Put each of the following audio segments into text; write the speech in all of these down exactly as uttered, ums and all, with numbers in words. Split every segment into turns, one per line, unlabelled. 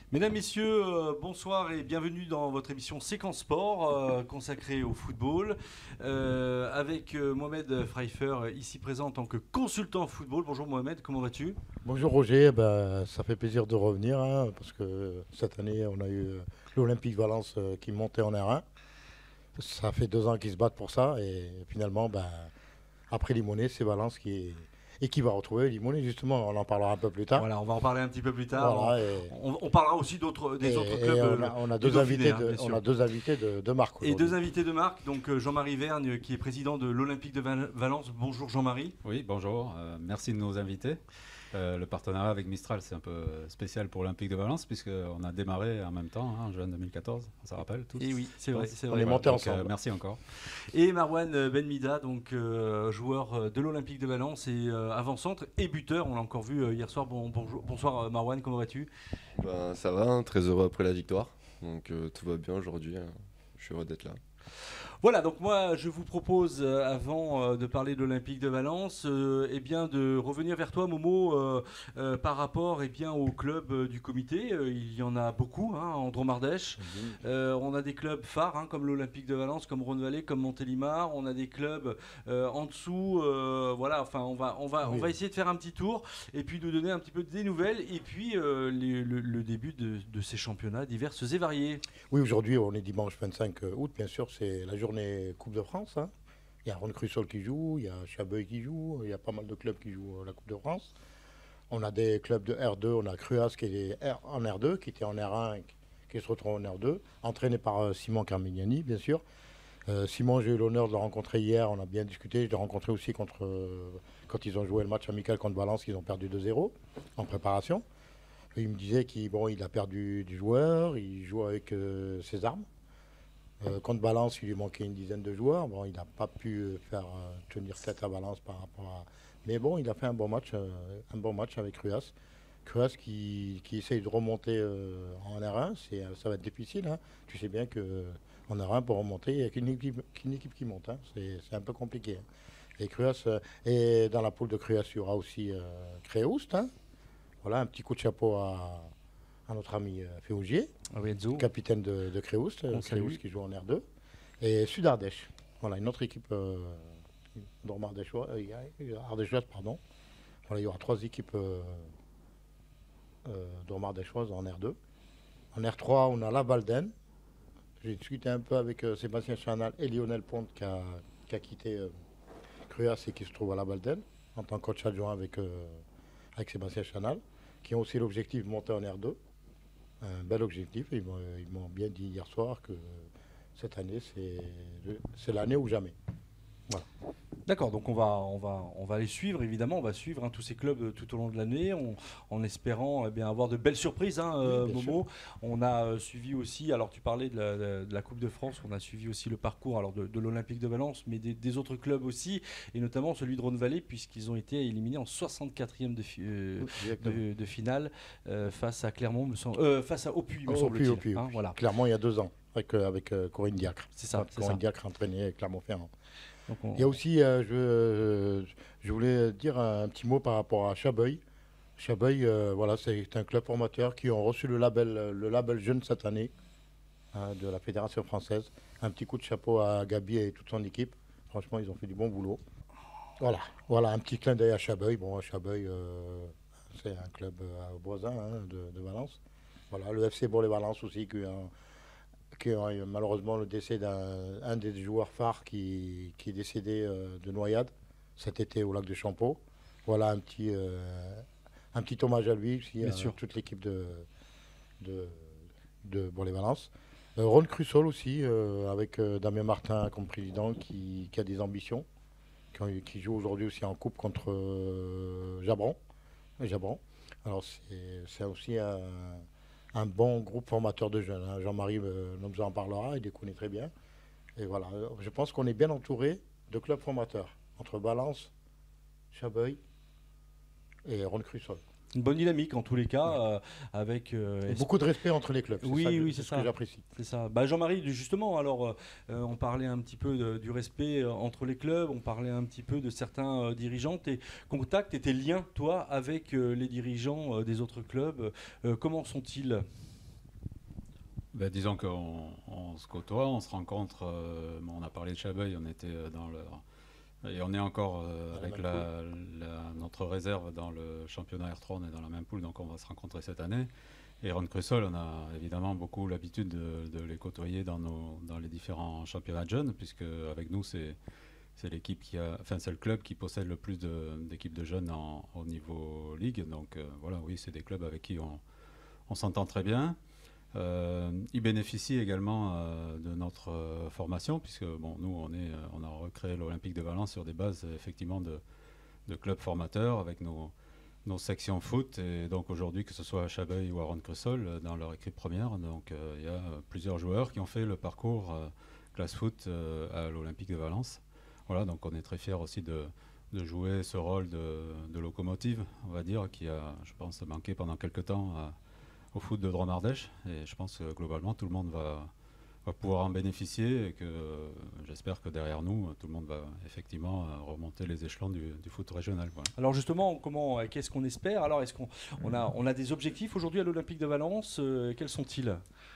Mesdames, Messieurs, euh, bonsoir et bienvenue dans votre émission Séquence Sport euh, consacrée au football euh, avec euh, Mohamed Pfeiffer ici présent en tant que consultant football. Bonjour Mohamed, comment vas-tu?
Bonjour Roger, ben, ça fait plaisir de revenir hein, parce que cette année on a eu euh, l'Olympique Valence euh, qui montait en R un. Ça fait deux ans qu'ils se battent pour ça et finalement ben, après Limonet c'est Valence qui est- et qui va retrouver Limonet justement, on en parlera un peu plus tard.
Voilà, on va en parler un petit peu plus tard. On,
Voilà et,
on- on parlera aussi d'autres, des autres
et- et
clubs
on
euh,
a, on a
du
deux
Dauphiné,
invités
hein,
de,
bien
on
sûr.
a deux invités de, de marque
Et deux
aujourd'hui.
invités de marque, donc euh, Jean-Marie Vergne qui est président de l'Olympique de Val- Valence. Bonjour Jean-Marie.
Oui, bonjour. Euh, merci de nous inviter. Euh, le partenariat avec Mistral, c'est un peu spécial pour l'Olympique de Valence, puisqu'on a démarré en même temps, hein, en juin deux mille quatorze. On s'en rappelle tous.
Et oui, c'est
je
vrai,
pense.
c'est
On est
vrai.
montés
Donc, euh,
ensemble.
merci encore.
Et Marwan Benmida, donc euh, joueur euh, de l'Olympique de Valence et euh, avant-centre et buteur. On l'a encore vu euh, hier soir. Bon, bonjour- bonsoir euh, Marwan, comment vas-tu?
Ben, ça va, hein, très heureux après la victoire. Donc euh, tout va bien aujourd'hui. hein. Je suis heureux d'être là.
Voilà, donc moi je vous propose, euh, avant euh, de parler de l'Olympique de Valence, euh, eh bien, de revenir vers toi Momo euh, euh, par rapport eh bien, au club euh, du comité. Euh, il y en a beaucoup hein, en Drôme-Ardèche. Euh, on a des clubs phares hein, comme l'Olympique de Valence, comme Rhône-Vallée, comme Montélimar. On a des clubs euh, en dessous. euh, voilà, enfin on va, on, va, on
Oui.
va essayer de faire un petit tour et puis de donner un petit peu des nouvelles et puis euh, les- le, le début de, de ces championnats divers et variés.
Oui, aujourd'hui on est dimanche vingt-cinq août, bien sûr c'est la journée Coupe de France. hein. Il y a Ron Crussol qui joue, il y a Chabeuil qui joue, il y a pas mal de clubs qui jouent euh, la Coupe de France. On a des clubs de R deux, on a Cruas qui est R- en R deux, qui était en R un, et qui qui se retrouve en R deux, entraîné par euh, Simon Carmignani, bien sûr. Euh, Simon, j'ai eu l'honneur de le rencontrer hier, on a bien discuté. Je l'ai rencontré aussi contre, euh, quand ils ont joué le match amical contre Valence, ils ont perdu deux zéro en préparation. Et il me disait qu'il bon, il a perdu du joueur, il joue avec euh, ses armes. Euh, contre Valence, il lui manquait une dizaine de joueurs. Bon, il n'a pas pu euh, faire euh, tenir tête à Valence par rapport à. Mais bon, il a fait un bon match, euh, un bon match avec Ruas. Ruas qui, qui essaye de remonter euh, en R un, c'est, euh, ça va être difficile. hein. Tu sais bien que en R un, pour remonter, il n'y a qu'une équipe, qu'une équipe qui monte. hein. C'est, c'est un peu compliqué. hein. Et Cruas, euh, et dans la poule de Cruas, il y aura aussi euh, Créoust. hein. Voilà, un petit coup de chapeau à, à notre ami euh, Féaugier,
Enzo.
capitaine de, de Créoust, euh,
On salue.
Créoust qui joue en R deux. Et Sud-Ardèche, voilà, une autre équipe euh, Ardéchoise, Ardéchoise, pardon. Voilà, il y aura trois équipes euh, euh, Ardéchoises en R deux. En R trois, on a la Valden. J'ai discuté un peu avec euh, Sébastien Chanal et Lionel Ponte qui a, qui a quitté euh, Cruas et qui se trouve à la Valden en tant que coach adjoint avec, euh, avec Sébastien Chanal, qui ont aussi l'objectif de monter en R deux. Un bel objectif. Ils m'ont, ils m'ont bien dit hier soir que cette année, c'est, le- c'est l'année ou jamais. Voilà.
D'accord, donc on va, on, va, on va les suivre, évidemment, on va suivre hein, tous ces clubs euh, tout au long de l'année, on- en espérant eh bien, avoir de belles surprises, hein, euh,
Oui, bien
Momo. On a euh, suivi aussi, alors tu parlais de la, de- de la Coupe de France, on a suivi aussi le parcours alors, de, de l'Olympique de Valence, mais des, des autres clubs aussi, et notamment celui de Rhône-Vallée, puisqu'ils ont été éliminés en soixante-quatrième de, fi- euh,
Oui, exactement.
de, de finale euh, face à Clermont, me semble- euh, face à Aupuy, me
Au
semble-t-il.
Puy, au Puy, au
hein,
Puy.
voilà,
Clairement, il y a deux ans, avec, euh, avec euh, Corinne Diacre.
c'est ça, c'est
Corinne
ça.
Diacre entraînée Clermont-Ferrand.
Donc on-
Il y a aussi, euh, je, euh, je voulais dire un petit mot par rapport à Chabeuil. Chabeuil, euh, voilà, c'est un club formateur qui ont reçu le label, euh, le label jeune cette année hein, de la Fédération française. Un petit coup de chapeau à Gabi et toute son équipe. Franchement, ils ont fait du bon boulot. Voilà, voilà un petit clin d'œil à Chabeuil. Bon, Chabeuil, euh, c'est un club euh, voisin hein, de, de Valence. Voilà, le F C Bourg-les-Valence aussi, qui, a- qui a eu malheureusement le décès d'un un des joueurs phares qui, qui est décédé euh, de noyade cet été au lac de Champeau. Voilà un petit, euh, un petit hommage à lui aussi,
Bien
à
sûr.
toute l'équipe de, de, de Bourg-les-Valence. Euh, Ron Crussol aussi, euh, avec euh, Damien Martin comme président, qui, qui a des ambitions, qui, ont- qui joue aujourd'hui aussi en coupe contre euh, Jabron. Jabron. Alors c'est c'est aussi un, un bon groupe formateur de jeunes. hein. Jean-Marie euh, nous en parlera, il les connaît très bien. Et voilà, euh, je pense qu'on est bien entouré de clubs formateurs, entre Valence, Chabeuil et Ron Crussol.
Une bonne dynamique en tous les cas,
Ouais.
euh, avec euh,
Et beaucoup de respect entre les clubs. c'est
Oui,
ça que-
oui,
c'est
c'est
ce que
ça.
j'apprécie.
C'est ça. Bah, Jean-Marie, justement, alors, euh, euh, on parlait un petit peu de- du respect euh, entre les clubs, on parlait un petit peu de certains euh, dirigeants. Tes contacts et tes liens, toi, avec euh, les dirigeants euh, des autres clubs, euh, comment sont-ils?
Ben, disons qu'on on se côtoie, on se rencontre. Euh, bon, on a parlé de Chabeuil, on était dans le. Et on est encore euh, avec la, la, notre réserve dans le championnat R trois, on est dans la même poule, donc on va se rencontrer cette année. Et Ron Crusoll, on a évidemment beaucoup l'habitude de, de les côtoyer dans, nos, dans les différents championnats de jeunes, puisque avec nous, c'est, c'est l'équipe qui a, enfin c'est le club qui possède le plus de, d'équipes de jeunes en, au niveau ligue. Donc euh, voilà, oui, c'est des clubs avec qui on, on s'entend très bien. Euh, ils bénéficient également euh, de notre euh, formation, puisque bon, nous, on, est, euh, on a recréé l'Olympique de Valence sur des bases effectivement de, de clubs formateurs avec nos, nos sections foot. Et donc aujourd'hui, que ce soit à Chabeuil ou à Ron Crusoll, euh, dans leur équipe première, donc euh, il y a plusieurs joueurs qui ont fait le parcours euh, classe foot euh, à l'Olympique de Valence. Voilà, donc on est très fiers aussi de, de jouer ce rôle de, de locomotive, on va dire, qui a, je pense, manqué pendant quelques temps à, au foot de Drôme-Ardèche, et je pense que globalement tout le monde va, va pouvoir en bénéficier et que euh, j'espère que derrière nous tout le monde va effectivement euh, remonter les échelons du, du foot régional. Voilà.
Alors justement, comment, qu'est-ce qu'on espère? Alors est-ce qu'on on a, on a des objectifs aujourd'hui à l'Olympique de Valence? euh, Quels sont-ils?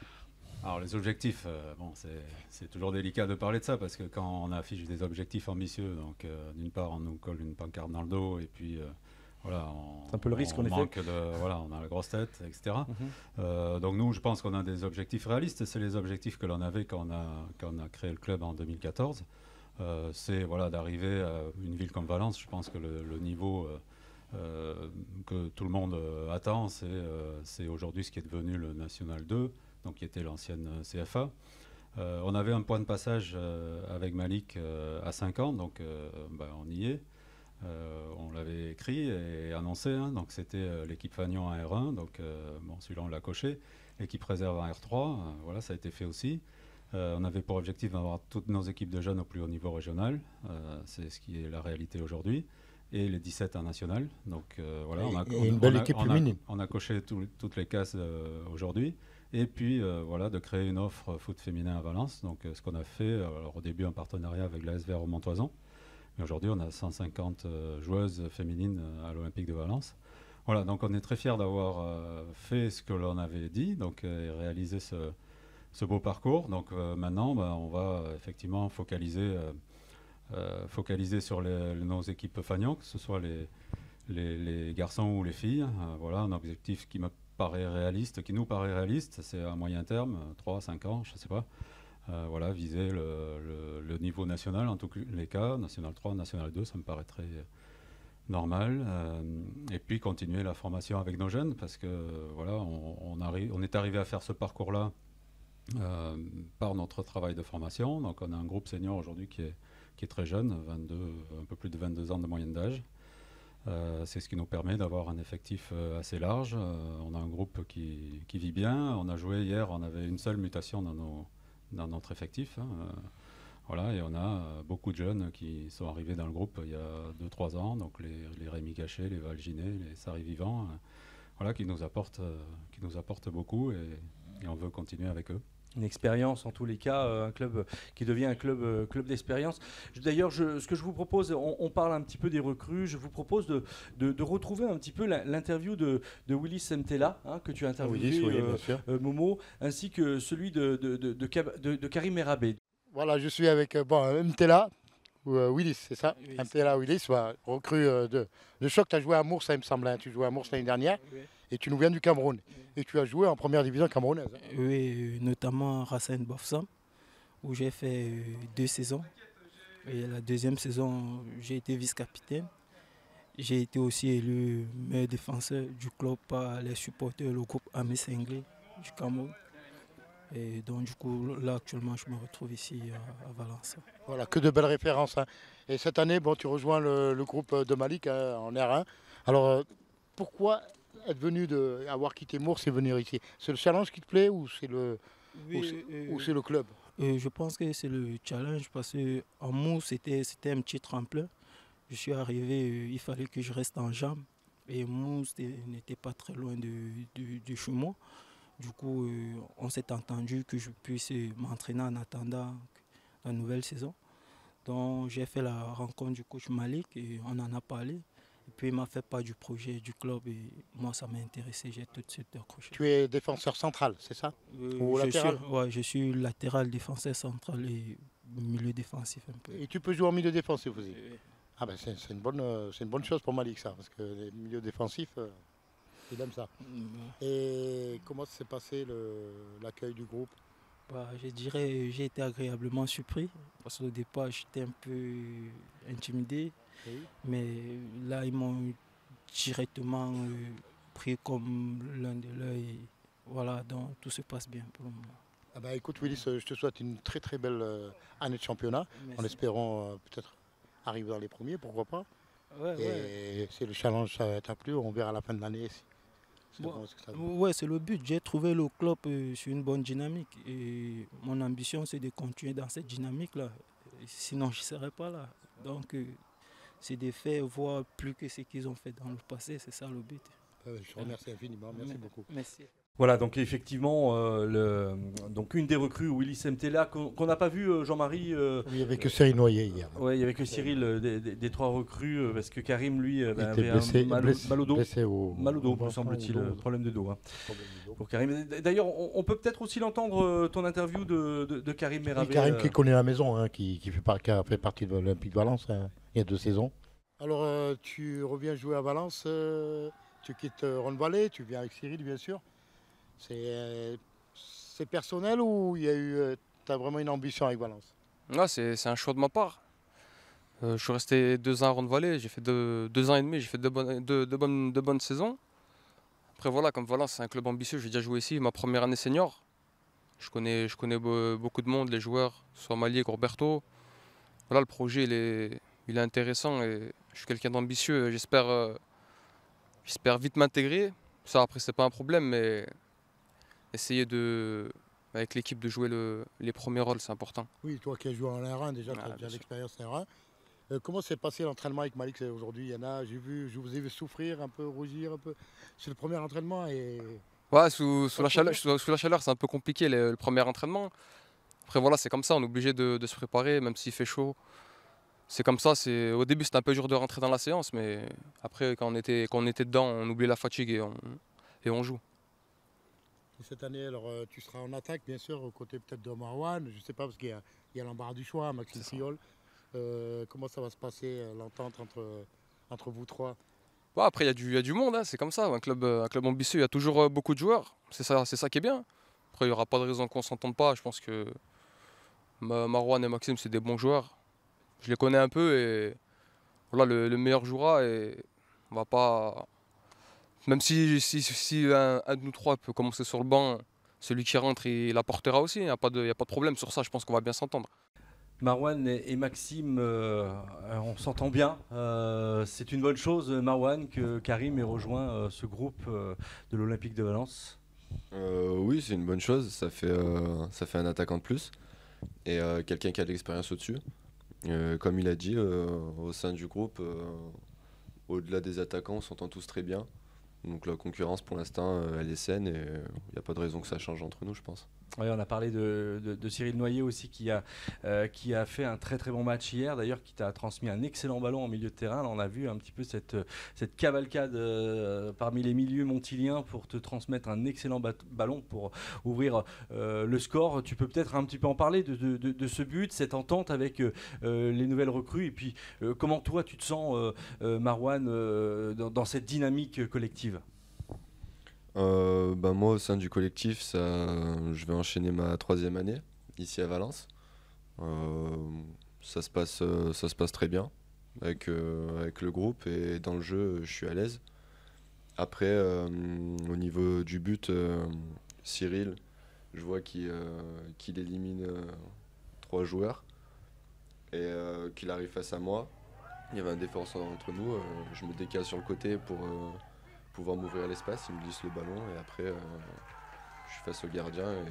Alors les objectifs, euh, bon, c'est, c'est toujours délicat de parler de ça parce que quand on affiche des objectifs ambitieux, donc euh, d'une part on nous colle une pancarte dans le dos et puis euh, voilà, on,
c'est un peu le risque
on
en
manque
effet.
de, voilà, on a la grosse tête, et cetera.
Mm-hmm.
Euh, donc nous, je pense qu'on a des objectifs réalistes. C'est les objectifs que l'on avait quand on a, quand on a créé le club en deux mille quatorze. Euh, c'est voilà, d'arriver à une ville comme Valence. Je pense que le, le niveau euh, euh, que tout le monde euh, attend, c'est, euh, c'est aujourd'hui ce qui est devenu le National deux, donc qui était l'ancienne C F A. Euh, on avait un point de passage euh, avec Malik euh, à cinq ans, donc euh, bah, on y est. Euh, on l'avait écrit et annoncé, hein, donc c'était euh, l'équipe Fagnon en R un, donc euh, bon, celui-là on l'a coché, l'équipe réserve en R trois, euh, voilà, ça a été fait aussi. Euh, on avait pour objectif d'avoir toutes nos équipes de jeunes au plus haut niveau régional, euh, c'est ce qui est la réalité aujourd'hui, et les dix-sept en national. Donc euh, voilà, on a,
et
on,
une belle
on a,
équipe
on a,
féminine.
on a coché tout, toutes les cases euh, aujourd'hui, et puis euh, voilà, de créer une offre foot féminin à Valence, donc euh, ce qu'on a fait, alors, au début en partenariat avec l'A S V R au Montoison. Mais aujourd'hui, on a cent cinquante euh, joueuses féminines euh, à l'Olympique de Valence. Voilà, donc on est très fiers d'avoir euh, fait ce que l'on avait dit, donc euh, réalisé ce, ce beau parcours. Donc euh, maintenant, bah, on va euh, effectivement focaliser, euh, euh, focaliser sur les, nos équipes Fagnon, que ce soit les, les, les garçons ou les filles. Euh, voilà, un objectif qui me paraît réaliste, qui nous paraît réaliste, c'est à moyen terme, trois à cinq ans, je ne sais pas. Euh, voilà, viser le, le, le niveau national, en tous les cas, National trois, National deux, ça me paraît très normal. Euh, et puis continuer la formation avec nos jeunes, parce que voilà, on, on, arrive, on est arrivé à faire ce parcours-là euh, par notre travail de formation. Donc on a un groupe senior aujourd'hui qui est, qui est très jeune, vingt-deux, un peu plus de vingt-deux ans de moyenne d'âge. Euh, c'est ce qui nous permet d'avoir un effectif euh, assez large. Euh, on a un groupe qui, qui vit bien. On a joué hier, on avait une seule mutation dans nos dans notre effectif. Hein. Euh, voilà, et on a euh, beaucoup de jeunes qui sont arrivés dans le groupe il y a deux trois ans, donc les, les Rémi Gachet, les Val Ginet, les Sari Vivant, euh, voilà, qui nous apportent, euh, qui nous apportent beaucoup et, et on veut continuer avec eux.
Une expérience en tous les cas, euh, un club qui devient un club, euh, club d'expérience. D'ailleurs, je, ce que je vous propose, on, on parle un petit peu des recrues, je vous propose de, de, de retrouver un petit peu la, l'interview de, de Willis Mtella, hein, que tu as interviewé,
Willis, oui,
euh,
bien sûr.
euh, Momo, ainsi que celui de, de, de, de, de, de Karim Merabé.
Voilà, je suis avec euh, bon, Mtella, ou euh, Willis, c'est ça?
Oui,
Mtella Willis, ouais, recrue euh, de, de choc. Tu as joué à Mours, ça il me semble. Hein. Tu jouais à Mours l'année dernière.
Oui.
Et tu nous viens du Cameroun. Et tu as joué en première division camerounaise. Hein.
Oui, notamment Racine Bofsam, où j'ai fait euh, deux saisons. Et la deuxième saison, j'ai été vice-capitaine. J'ai été aussi élu meilleur défenseur du club par les supporters, le groupe Amis Anglais du Cameroun. Et donc du coup, là actuellement, je me retrouve ici à, à Valence.
Voilà, que de belles références. Hein. Et cette année, bon, tu rejoins le, le groupe de Malik hein, en R un. Alors, euh, pourquoi être venu de avoir quitté Mours et venir ici? C'est le challenge qui te plaît ou c'est le,
Oui,
ou c'est,
euh,
ou c'est le club?
euh, je pense que c'est le challenge parce qu'en Mours, c'était, c'était un petit tremplin. Je suis arrivé, euh, il fallait que je reste en jambes. Et Mours n'était pas très loin de, de, de chez moi. Du coup, euh, on s'est entendu que je puisse m'entraîner en attendant la nouvelle saison. Donc, j'ai fait la rencontre du coach Malik et on en a parlé. Et puis il m'a fait part du projet du club et moi ça m'a intéressé, j'ai tout de suite accroché.
Tu es défenseur central, c'est ça?
Euh,
Ou
je
latéral?
suis, ouais, je suis latéral, défenseur central et milieu défensif un peu.
Et tu peux jouer en milieu défensif aussi?
Euh,
Ah ben c'est c'est une, bonne, euh, c'est une bonne chose pour Malik ça, parce que les milieux défensifs, euh, il aime ça.
euh,
Et comment s'est passé le- l'accueil du groupe?
Bah, je dirais j'ai été agréablement surpris parce qu'au départ j'étais un peu intimidé,
Oui.
mais là ils m'ont directement euh, pris comme l'un de leurs et voilà, donc tout se passe bien pour le moment.
Ah ben, écoute Willis, euh, je te souhaite une très très belle euh, année de championnat, en
Merci.
espérant euh, peut-être arriver dans les premiers, pourquoi pas.
Ouais,
Et
ouais.
si le challenge ça t'a plu, on verra à la fin de l'année si- si
Bon,
comment est-ce que ça va.
Ouais, c'est le but. J'ai trouvé le club euh, sur une bonne dynamique et mon ambition c'est de continuer dans cette dynamique-là. Sinon je ne serais pas là. Donc euh, c'est de faire voir plus que ce qu'ils ont fait dans le passé, c'est ça le but.
Euh, je te remercie infiniment, merci beaucoup.
Merci.
Voilà, donc effectivement, euh, le, donc une des recrues, Willis Mtela, qu'on qu'on n'a pas vu, euh, Jean-Marie. euh,
Oui, il n'y avait que Cyril Noyer hier.
Ouais, il y avait que Cyril euh, des, des- des trois recrues, euh, parce que Karim, lui, euh,
Il
bah,
était
avait
blessé,
un mal,
blessé-
mal au dos.
blessé au,
Mal au dos,
au
me semble-t-il,
au dos,
euh, problème de dos. hein,
problème du dos.
pour Karim. D'ailleurs, on, on peut peut-être aussi l'entendre, euh, ton interview de, de, de Karim
Et
Meravé.
Karim
euh,
qui connaît la maison, hein, qui, qui, fait par- qui a fait partie de l'Olympique de Valence hein, il y a deux saisons. Alors euh, tu reviens jouer à Valence, euh, tu quittes euh, Ron-Valais, tu viens avec Cyril bien sûr. C'est euh, c'est personnel ou il y a eu, tu as vraiment une ambition avec Valence?
Là, c'est c'est un choix de ma part. Euh, je suis resté deux ans à Ronde-Vallée, j'ai fait deux, deux ans et demi, j'ai fait deux bonnes, deux, deux bonnes, deux bonnes saisons. Après voilà, comme Valence c'est un club ambitieux, j'ai déjà joué ici, ma première année senior. Je connais, je connais be- beaucoup de monde, les joueurs, soit Malier, Roberto. Voilà, le projet il est, il est intéressant et je suis quelqu'un d'ambitieux. J'espère euh, j'espère vite m'intégrer. Ça après c'est pas un problème, mais essayer de, avec l'équipe de jouer le- les premiers rôles, c'est important.
Oui, toi qui as joué en R un déjà, tu
Ah,
as
bien
déjà
sûr.
l'expérience en R un. Euh, comment s'est passé l'entraînement avec Malik aujourd'hui? Il y en a, j'ai vu, je vous ai vu souffrir un peu, rougir un peu. C'est le premier entraînement et
Ouais, sous, sous
Pas
la
trop
chaleur,
dur.
sous, sous la chaleur, c'est un peu compliqué le, le premier entraînement. Après voilà, c'est comme ça, on est obligé de, de se préparer, même s'il fait chaud. C'est comme ça. C'est au début, c'était un peu dur de rentrer dans la séance, mais après, quand on était, quand on était dedans, on oublie la fatigue et on, et on joue.
Et cette année, alors, euh, tu seras en attaque, bien sûr, aux côtés peut-être de Marwan. Je ne sais pas, parce qu'il y a, il y a l'embarras du choix, Maxime
C'est ça.
Fiol. Euh, comment ça va se passer, euh, l'entente entre, entre vous trois?
Ouais, après, il y, a du- il y a du monde, hein, c'est comme ça. Un club, euh, un club ambitieux, il y a toujours euh, beaucoup de joueurs. C'est ça, c'est ça qui est bien. Après, il n'y aura pas de raison qu'on ne s'entende pas. Je pense que Ma- Marouane et Maxime, c'est des bons joueurs. Je les connais un peu et voilà, le, le meilleur jouera et on va pas. Même si, si, si un, un de nous trois peut commencer sur le banc, celui qui rentre, il apportera aussi. Il n'y a, pas de- il y a pas de problème sur ça. Je pense qu'on va bien s'entendre.
Marwan et, et Maxime, euh, on s'entend bien. Euh, c'est une bonne chose, Marwan, que Karim ait rejoint euh, ce groupe euh, de l'Olympique de Valence.
Euh, oui, c'est une bonne chose. Ça fait, euh, ça fait un attaquant de plus et euh, quelqu'un qui a de l'expérience au-dessus. Euh, comme il a dit, euh, au sein du groupe, euh, au-delà des attaquants, on s'entend tous très bien. Donc la concurrence, pour l'instant, euh, elle est saine et il n'y a pas de raison que ça change entre nous, je pense.
Ouais, on a parlé de, de- de Cyril Noyer aussi qui a, euh, qui a fait un très très bon match hier, d'ailleurs qui t'a transmis un excellent ballon en milieu de terrain. Là, on a vu un petit peu cette, cette cavalcade euh, parmi les milieux montiliens pour te transmettre un excellent bat- ballon pour ouvrir euh, le score. Tu peux peut-être un petit peu en parler de, de- de- de ce but, cette entente avec euh, euh, les nouvelles recrues et puis euh, comment toi tu te sens euh, euh, Marwan euh, dans, dans cette dynamique collective?
Euh, bah, moi, au sein du collectif, ça, je vais enchaîner ma troisième année ici à Valence. Euh, ça, se passe, euh, ça se passe très bien avec, euh, avec le groupe et dans le jeu, je suis à l'aise. Après, euh, au niveau du but, euh, Cyril, je vois qu'il euh, qu'il élimine euh, trois joueurs et euh, qu'il arrive face à moi. Il y avait un défenseur entre nous, euh, je me décale sur le côté pour euh, pouvoir m'ouvrir l'espace, il me glisse le ballon et après euh, je suis face au gardien et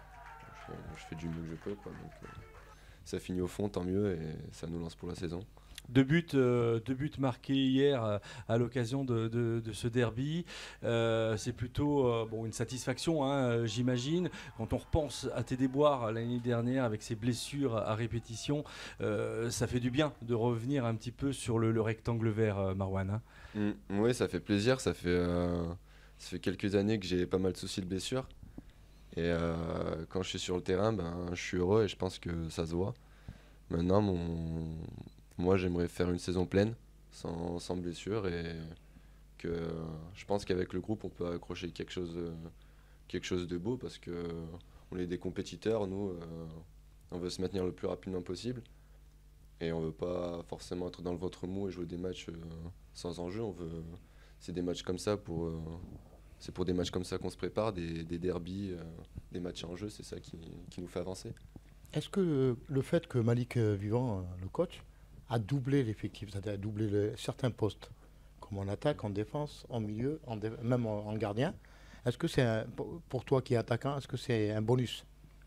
je, je fais du mieux que je peux, quoi. Donc, euh, ça finit au fond, tant mieux et ça nous lance pour la saison.
Deux buts, euh, deux buts marqués hier euh, à l'occasion de, de- de ce derby. Euh, c'est plutôt euh, bon, une satisfaction, hein, euh, j'imagine. Quand on repense à tes déboires l'année dernière avec ces blessures à répétition, euh, ça fait du bien de revenir un petit peu sur le, le rectangle vert, euh, Marouane, hein.
Mm. Oui, ça fait plaisir. Ça fait, euh, ça fait quelques années que j'ai pas mal de soucis de blessure. Et euh, quand je suis sur le terrain, ben, je suis heureux et je pense que ça se voit. Maintenant, mon... moi, j'aimerais faire une saison pleine, sans, sans blessure. Et que je pense qu'avec le groupe, on peut accrocher quelque chose, euh, quelque chose de beau parce que on est des compétiteurs. Nous, euh, on veut se maintenir le plus rapidement possible. Et on veut pas forcément être dans le ventre mou et jouer des matchs euh, sans enjeu. On veut, c'est des matchs comme ça pour, euh, c'est pour des matchs comme ça qu'on se prépare, des, des derbies, euh, des matchs en jeu. C'est ça qui, qui nous fait avancer.
Est-ce que le, le fait que Malik euh, Vivant, euh, le coach, a doublé l'effectif, c'est-à-dire a doublé le- certains postes, comme en attaque, en défense, en milieu, en dé- même en, en gardien, est-ce que c'est un- pour pour toi qui es attaquant, est-ce que c'est un bonus?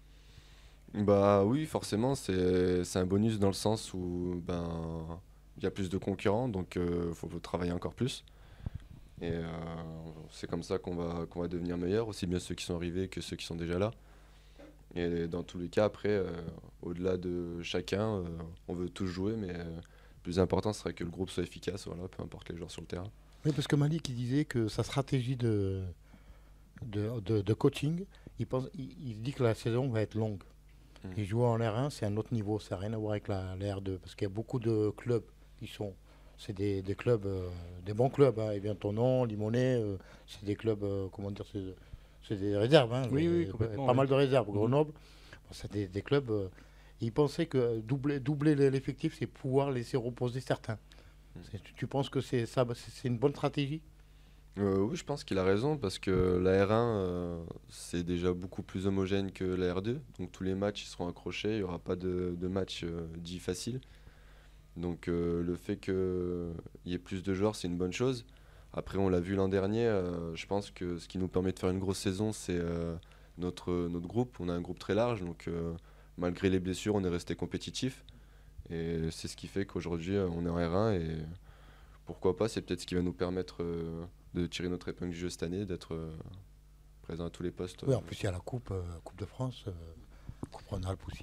Bah oui, forcément, c'est, c'est un bonus dans le sens où ben il y a plus de concurrents, donc il faut travailler encore plus. Et euh, c'est comme ça qu'on va, qu'on va devenir meilleur, aussi bien ceux qui sont arrivés que ceux qui sont déjà là. Et dans tous les cas, après, euh, au-delà de chacun, euh, on veut tous jouer, mais euh, le plus important serait que le groupe soit efficace, voilà, peu importe les joueurs sur le terrain.
Oui, parce que Malik, il disait que sa stratégie de, de, de- de coaching, il, pense, il, il dit que la saison va être longue.
Mhm.
Et jouer en R un, c'est un autre niveau, ça n'a rien à voir avec la, la R deux, parce qu'il y a beaucoup de clubs qui sont... C'est des, des clubs, euh, des bons clubs, hein. Et bien Tonon, Limonest, euh, c'est des clubs, euh, comment dire, c'est c'est des réserves, hein.
Oui, oui,
Des-
complètement,
Pas
oui.
mal de réserves.
Mhm.
Grenoble, bon, c'est des, des clubs. euh, il pensait que doubler, doubler l'effectif, c'est pouvoir laisser reposer certains.
Mhm.
C'est- Tu, tu penses que c'est ça, c'est c'est une bonne stratégie?
Euh, oui, je pense qu'il a raison parce que la R un, euh, c'est déjà beaucoup plus homogène que la R deux. Donc tous les matchs ils seront accrochés, il n'y aura pas de, de match euh, dit facile. Donc euh, le fait qu'il y ait plus de joueurs, c'est une bonne chose. Après, on l'a vu l'an dernier, euh, je pense que ce qui nous permet de faire une grosse saison, c'est euh, notre, notre groupe. On a un groupe très large, donc euh, malgré les blessures, on est resté compétitif. Et c'est ce qui fait qu'aujourd'hui, euh, on est en R un et pourquoi pas, c'est peut-être ce qui va nous permettre euh, de tirer notre épingle du jeu cette année, d'être euh, présent à tous les postes.
Oui, en plus, il y a la Coupe, euh, Coupe de France, euh, Coupe Rhône-Alpes aussi.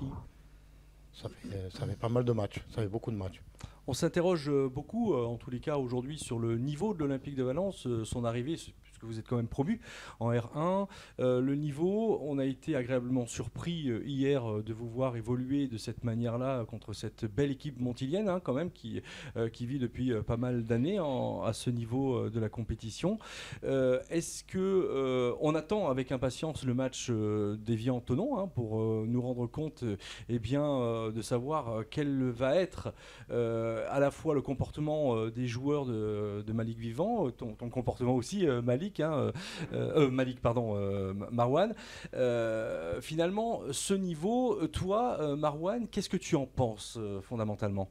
Ça fait, euh, ça fait pas mal de matchs, ça fait beaucoup de matchs.
On s'interroge euh, beaucoup, euh, en tous les cas aujourd'hui, sur le niveau de l'Olympique de Valence, euh, son arrivée, c'est- puisque vous êtes quand même promu en R un. Euh, le niveau, on a été agréablement surpris euh, hier euh, de vous voir évoluer de cette manière-là contre cette belle équipe montilienne, hein, quand même, qui, euh, qui vit depuis euh, pas mal d'années en- à ce niveau euh, de la compétition. Euh, Est-ce que euh, on attend avec impatience le match euh, d'Évian-Thonon, hein, pour euh, nous rendre compte euh, eh bien, euh, de savoir euh, quel va être euh, à la fois le comportement euh, des joueurs de, de Malik Vivant, euh, ton, ton comportement aussi, euh, Malik, hein, euh, euh, Malik, pardon, euh, Marouane. Euh, finalement, ce niveau, euh, toi, euh, Marouane, qu'est-ce que tu en penses euh, fondamentalement?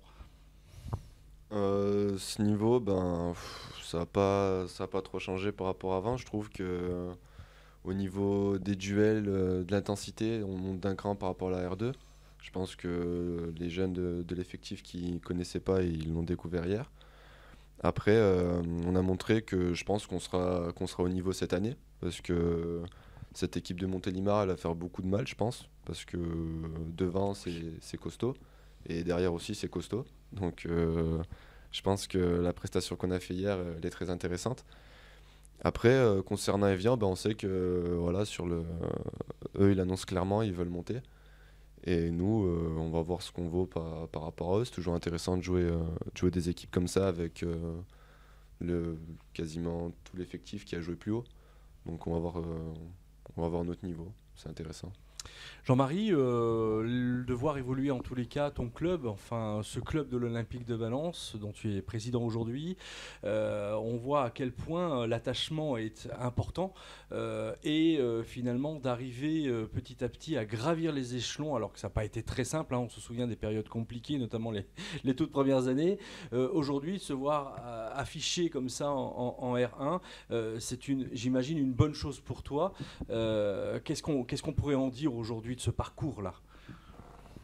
Euh, ce niveau, ben, pff, ça n'a pas, ça a pas trop changé par rapport à avant. Je trouve que euh, au niveau des duels, euh, de l'intensité, on monte d'un cran par rapport à la R deux. Je pense que les jeunes de, de l'effectif qui ne connaissaient pas, ils l'ont découvert hier. Après, euh, on a montré que je pense qu'on sera, qu'on sera au niveau cette année, parce que cette équipe de Montélimar, elle va faire beaucoup de mal, je pense, parce que devant, c'est c'est costaud, et derrière aussi, c'est costaud. Donc, euh, je pense que la prestation qu'on a fait hier, elle est très intéressante. Après, euh, concernant Evian, ben, on sait que euh, voilà, sur le, eux, ils annoncent clairement, ils veulent monter. Et nous, euh, on va voir ce qu'on vaut par, par rapport à eux. C'est toujours intéressant de jouer, euh, de jouer des équipes comme ça avec euh, le, quasiment tout l'effectif qui a joué plus haut. Donc on va voir, euh, on va voir notre niveau. C'est intéressant.
Jean-Marie, euh, de voir évoluer en tous les cas ton club, enfin ce club de l'Olympique de Valence dont tu es président aujourd'hui, euh, on voit à quel point euh, l'attachement est important euh, et euh, finalement d'arriver euh, petit à petit à gravir les échelons, alors que ça n'a pas été très simple, hein, on se souvient des périodes compliquées, notamment les, les toutes premières années. Euh, aujourd'hui, se voir euh, affiché comme ça en, en- en R un, euh, c'est une, j'imagine, une bonne chose pour toi. Euh, qu'est-ce qu'on, qu'est-ce qu'on pourrait en dire aujourd'hui de ce parcours-là?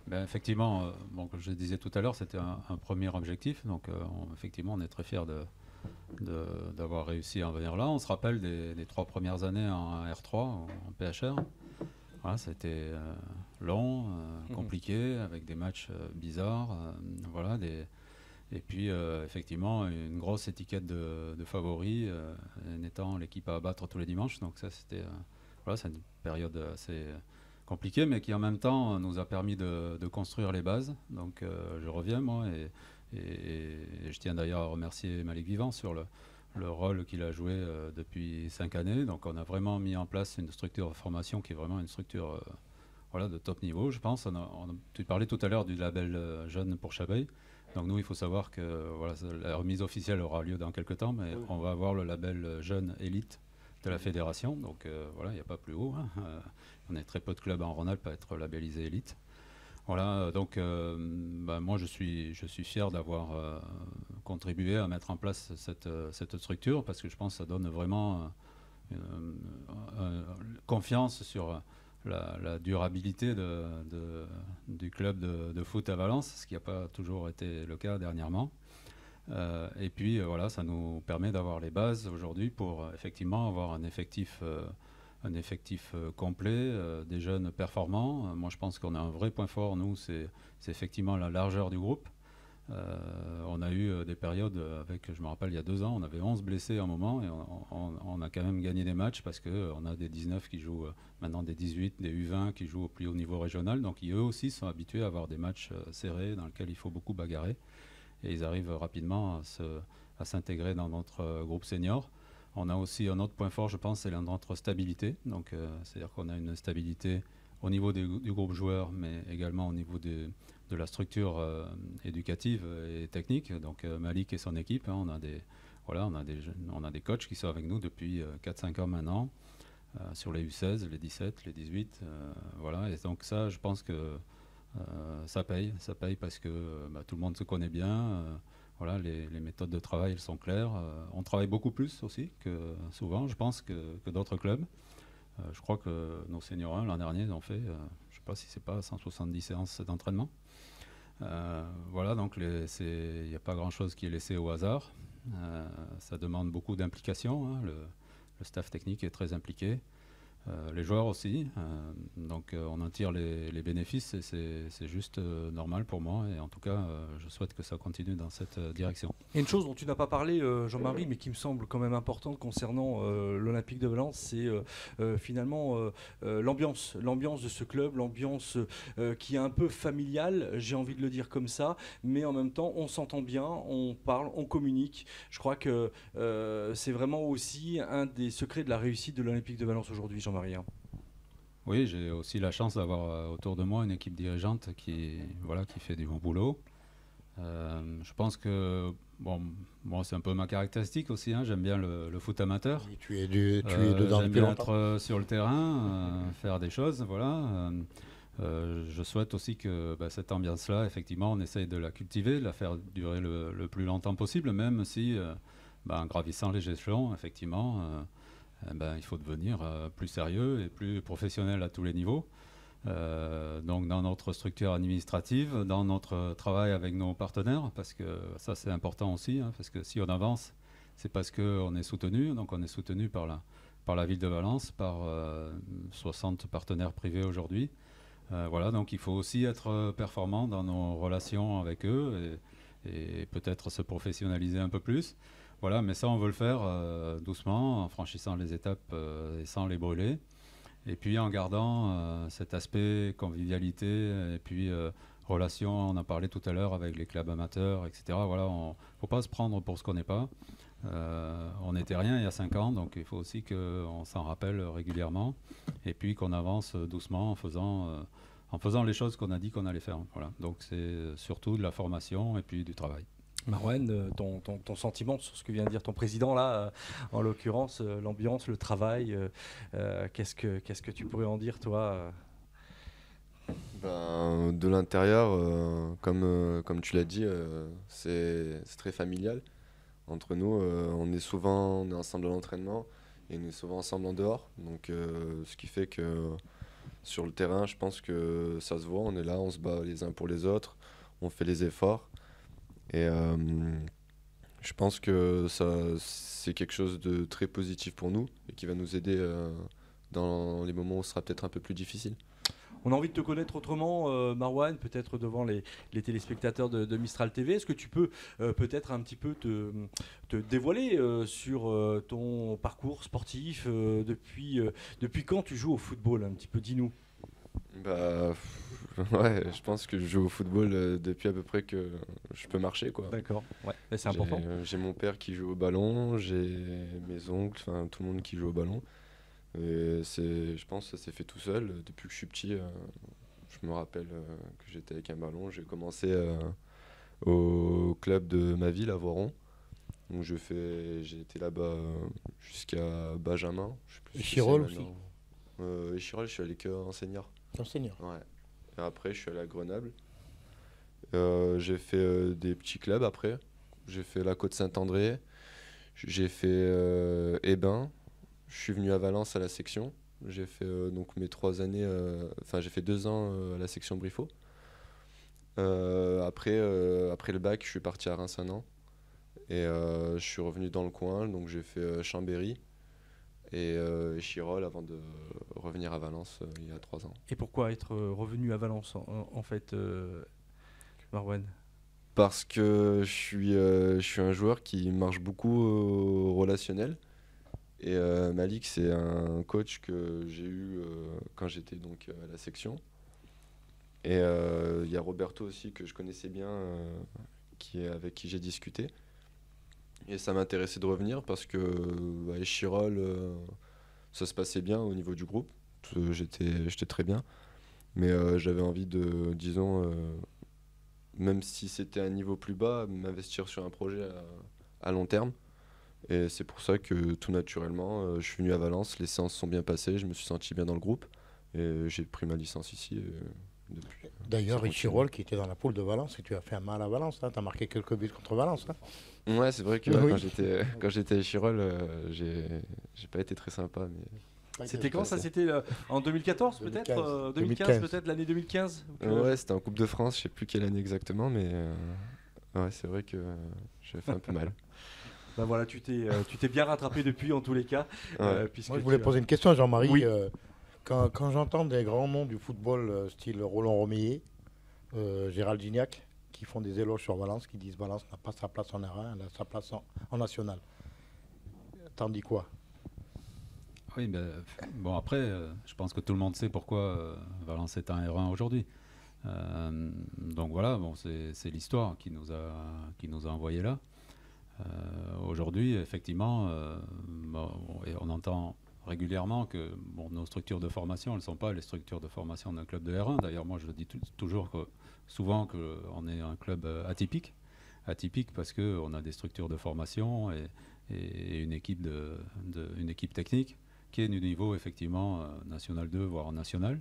Ben, effectivement, euh, bon, comme je le disais tout à l'heure, c'était un, un premier objectif. Donc, euh, on, effectivement, on est très fiers de, de, d'avoir réussi à en venir là. On se rappelle des, des trois premières années en R trois, en, en P H R. Voilà, c'était euh, long, euh, compliqué, avec des matchs euh, bizarres. Euh, voilà, des, et puis, euh, effectivement, une grosse étiquette de, de favoris, euh, en étant l'équipe à abattre tous les dimanches. Donc, ça, c'était euh, voilà, c'est une période assez compliquée, mais qui en même temps nous a permis de, de construire les bases. Donc, euh, je reviens, moi, et, et, et je tiens d'ailleurs à remercier Malik Vivant sur le, le rôle qu'il a joué euh, depuis cinq années. Donc, on a vraiment mis en place une structure de formation qui est vraiment une structure euh, voilà, de top niveau, je pense. On a, on a, tu parlais tout à l'heure du label euh, jeune pour Chabeille. Donc nous, il faut savoir que voilà, la remise officielle aura lieu dans quelques temps, mais oui. on va avoir le label jeune élite de la fédération. Donc euh, voilà, il n'y a pas plus haut. Hein. Euh, on est très peu de clubs en Rhône-Alpes à être labellisés élite. Voilà, donc euh, bah, moi je suis, je suis fier d'avoir euh, contribué à mettre en place cette, cette structure, parce que je pense que ça donne vraiment euh, euh, confiance sur La, la durabilité de, de, du club de, de foot à Valence, ce qui n'a pas toujours été le cas dernièrement. Euh, et puis euh, voilà, ça nous permet d'avoir les bases aujourd'hui pour euh, effectivement avoir un effectif, euh, un effectif euh, complet, euh, des jeunes performants. Euh, moi je pense qu'on a un vrai point fort, nous, c'est, c'est effectivement la largeur du groupe. Euh, on a eu euh, des périodes avec, je me rappelle, il y a deux ans, on avait onze blessés à un moment et on, on, on a quand même gagné des matchs parce qu'on a des dix-neuf qui jouent, euh, maintenant des dix-huit, des U vingt qui jouent au plus haut niveau régional. Donc eux aussi sont habitués à avoir des matchs euh, serrés dans lesquels il faut beaucoup bagarrer. Et ils arrivent rapidement à, se, à s'intégrer dans notre euh, groupe senior. On a aussi un autre point fort, je pense, c'est notre stabilité. Donc euh, c'est-à-dire qu'on a une stabilité au niveau des, du groupe joueur, mais également au niveau des de la structure euh, éducative et technique. Donc euh, Malik et son équipe, hein, on a des voilà, on a des on a des coachs qui sont avec nous depuis euh, quatre cinq ans maintenant euh, sur les U seize, les dix-sept, les dix-huit, euh, voilà. Et donc ça, je pense que euh, ça paye, ça paye parce que bah, tout le monde se connaît bien. Euh, voilà, les, les méthodes de travail, elles sont claires. Euh, on travaille beaucoup plus aussi que souvent, je pense, que, que d'autres clubs. Euh, je crois que nos seniors un l'an dernier ont fait, euh, je sais pas si c'est pas cent soixante-dix séances d'entraînement. Euh, voilà, donc il n'y a pas grand-chose qui est laissé au hasard. Euh, ça demande beaucoup d'implication. Hein. Le, le staff technique est très impliqué. Euh, les joueurs aussi. Euh, donc euh, on en tire les, les bénéfices et c'est, c'est juste euh, normal pour moi. Et en tout cas, euh, je souhaite que ça continue dans cette euh, direction.
Et une chose dont tu n'as pas parlé, euh, Jean-Marie, mais qui me semble quand même importante concernant euh, l'Olympique de Valence, c'est euh, euh, finalement euh, euh, l'ambiance, l'ambiance de ce club, l'ambiance euh, qui est un peu familiale, j'ai envie de le dire comme ça, mais en même temps, on s'entend bien, on parle, on communique. Je crois que euh, c'est vraiment aussi un des secrets de la réussite de l'Olympique de Valence aujourd'hui, Jean-Marie.
Oui, j'ai aussi la chance d'avoir euh, autour de moi une équipe dirigeante qui, voilà, qui fait du bon boulot. Euh, je pense que bon, bon, c'est un peu ma caractéristique aussi. Hein, j'aime bien le, le foot amateur.
Oui, tu es, du, tu
euh,
es dedans
j'aime
depuis
bien
longtemps.
être euh, sur le terrain, euh, faire des choses. Voilà. Euh, euh, je souhaite aussi que bah, cette ambiance-là, effectivement, on essaye de la cultiver, de la faire durer le, le plus longtemps possible, même si, euh, bah, en gravissant les échelons, effectivement. Euh, Eh ben, il faut devenir euh, plus sérieux et plus professionnel à tous les niveaux. Euh, donc dans notre structure administrative, dans notre travail avec nos partenaires, parce que ça c'est important aussi, hein, parce que si on avance, c'est parce qu'on est soutenu, donc on est soutenu par la, par la ville de Valence, par euh, soixante partenaires privés aujourd'hui. Euh, voilà, donc il faut aussi être performant dans nos relations avec eux et, et peut-être se professionnaliser un peu plus. Voilà, mais ça, on veut le faire euh, doucement, en franchissant les étapes euh, et sans les brûler. Et puis en gardant euh, cet aspect convivialité et puis euh, relation, on en parlait tout à l'heure avec les clubs amateurs, et cetera. Voilà, on ne faut pas se prendre pour ce qu'on n'est pas. Euh, on n'était rien il y a cinq ans, donc il faut aussi qu'on s'en rappelle régulièrement. Et puis qu'on avance doucement en faisant, euh, en faisant les choses qu'on a dit qu'on allait faire. Voilà. Donc c'est surtout de la formation et puis du travail.
Marouane, ton, ton, ton sentiment sur ce que vient de dire ton président là, euh, en l'occurrence, euh, l'ambiance, le travail, euh, euh, qu'est-ce que, qu'est-ce que tu pourrais en dire toi euh
Ben, de l'intérieur, euh, comme, euh, comme tu l'as dit, euh, c'est, c'est très familial. Entre nous, euh, on est souvent on est ensemble à l'entraînement et on est souvent ensemble en dehors. Donc, euh, ce qui fait que Sur le terrain, je pense que ça se voit, on est là, on se bat les uns pour les autres, on fait les efforts. Et euh, je pense que ça, c'est quelque chose de très positif pour nous et qui va nous aider euh, dans les moments où ce sera peut-être un peu plus difficile.
On a envie de te connaître autrement, euh, Marwan, peut-être devant les, les téléspectateurs de, de Mistral T V. Est-ce que tu peux euh, peut-être un petit peu te, te dévoiler euh, sur euh, ton parcours sportif euh, depuis, euh, depuis quand tu joues au football? Un petit peu, dis-nous.
Bah, ouais, je pense que je joue au football euh, depuis à peu près que je peux marcher, quoi.
D'accord, ouais, c'est important.
J'ai, euh, j'ai mon père qui joue au ballon, j'ai mes oncles, enfin tout le monde qui joue au ballon. Et c'est, je pense que ça s'est fait tout seul. Depuis que je suis petit, euh, je me rappelle euh, que j'étais avec un ballon. J'ai commencé euh, au club de ma ville, à Voiron. Donc je fais, j'ai été là-bas euh, jusqu'à Benjamin. Je sais plus
Et
ce que
Chirol
c'est
aussi.
maintenant. Euh, et Chirol, je suis allé qu'en senior.
En senior.
Ouais. Et après, je suis allé à Grenoble. Euh, j'ai fait euh, des petits clubs après. J'ai fait la Côte-Saint-André. J'ai fait euh, Hébin. Je suis venu à Valence à la section. J'ai fait euh, donc mes trois années. Enfin, euh, j'ai fait deux ans euh, à la section Briffaut. Euh, après, euh, après le bac, je suis parti à Reims un an. Et euh, je suis revenu dans le coin. Donc j'ai fait euh, Chambéry et euh, Chirol avant de revenir à Valence euh, il y a trois ans.
Et pourquoi être euh, revenu à Valence en, en fait, euh, Marwan?
Parce que je suis, euh, je suis un joueur qui marche beaucoup au relationnel. Et euh, Malik, c'est un coach que j'ai eu euh, quand j'étais donc à la section. Et il euh, y a Roberto aussi que je connaissais bien, euh, qui est, avec qui j'ai discuté. Et ça m'intéressait de revenir parce que bah, à Chirol, euh, ça se passait bien au niveau du groupe. J'étais, j'étais très bien. Mais euh, j'avais envie de, disons, euh, même si c'était un niveau plus bas, m'investir sur un projet à, à long terme. Et c'est pour ça que tout naturellement, euh, je suis venu à Valence, les séances sont bien passées, je me suis senti bien dans le groupe et j'ai pris ma licence ici. Euh, depuis.
D'ailleurs, Richirol qui était dans la poule de Valence, et tu as fait un mal à Valence, hein, tu as marqué quelques buts contre Valence. Hein.
Ouais, c'est vrai que
Oui.
ouais, quand j'étais quand j'étais à Richirol, euh, j'ai j'ai pas été très sympa. Mais...
C'était quand ça? C'était euh, en deux mille quatorze peut-être euh, deux mille quinze peut-être, l'année deux mille quinze
euh, Ouais, c'était en Coupe de France, je sais plus quelle année exactement, mais euh, ouais, c'est vrai que euh, j'ai fait un peu mal.
Ben voilà, tu t'es, euh, tu t'es bien rattrapé depuis en tous les cas.
Ouais.
Euh, puisque
Moi, je voulais
tu,
poser une question à Jean-Marie.
Oui.
Euh, quand quand j'entends des grands noms du football, euh, style Roland Romillet, euh, Gérald Gignac, qui font des éloges sur Valence, qui disent Valence n'a pas sa place en R un, elle a sa place en, en national. T'en dis quoi?
Oui, ben, bon après, euh, je pense que tout le monde sait pourquoi euh, Valence est un R un aujourd'hui. Euh, donc voilà, bon, c'est, c'est l'histoire qui nous a, qui nous a envoyés là. Euh, aujourd'hui, effectivement, euh, bon, on entend régulièrement que bon, nos structures de formation, elles ne sont pas les structures de formation d'un club de R un. D'ailleurs, moi, je dis t- toujours que, souvent qu'on est un club atypique. Atypique parce qu'on a des structures de formation et, et une, équipe de, de, une équipe technique qui est du niveau, effectivement, national deux, voire national.